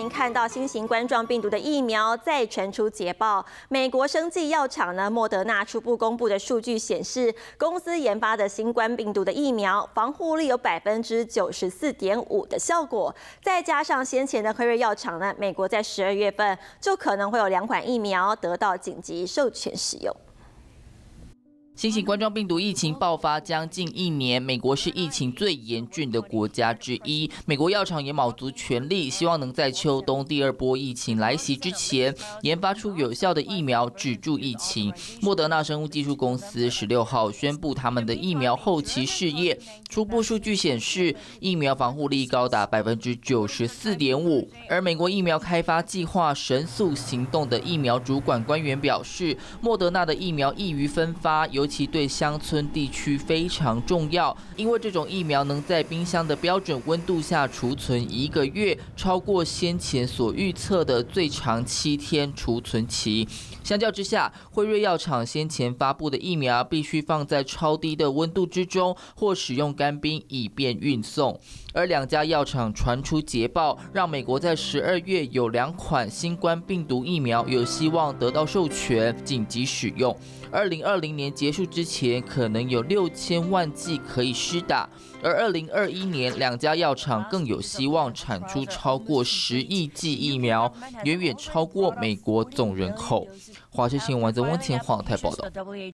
您看到新型冠状病毒的疫苗再传出捷报，美国生技药厂呢莫德纳初步公布的数据显示，公司研发的新冠病毒的疫苗防护力有94.5%的效果，再加上先前的辉瑞药厂呢，美国在12月份就可能会有2款疫苗得到紧急授权使用。 新型冠状病毒疫情爆发将近1年，美国是疫情最严峻的国家之一。美国药厂也卯足全力，希望能在秋冬第2波疫情来袭之前，研发出有效的疫苗止住疫情。莫德纳生物技术公司16号宣布他们的疫苗后期试验，初步数据显示，疫苗防护力高达94.5%。而美国疫苗开发计划神速行动的疫苗主管官员表示，莫德纳的疫苗易于分发，尤其对乡村地区非常重要，因为这种疫苗能在冰箱的标准温度下储存1个月，超过先前所预测的最长7天储存期。相较之下，辉瑞药厂先前发布的疫苗必须放在超低的温度之中，或使用干冰以便运送。而2家药厂传出捷报，让美国在12月有2款新冠病毒疫苗有希望得到授权紧急使用。2020年结束之前，可能有6000万剂可以施打，而2021年2家药厂更有希望产出超过10亿剂疫苗，远远超过美国总人口。华视新闻曾温前华台报道。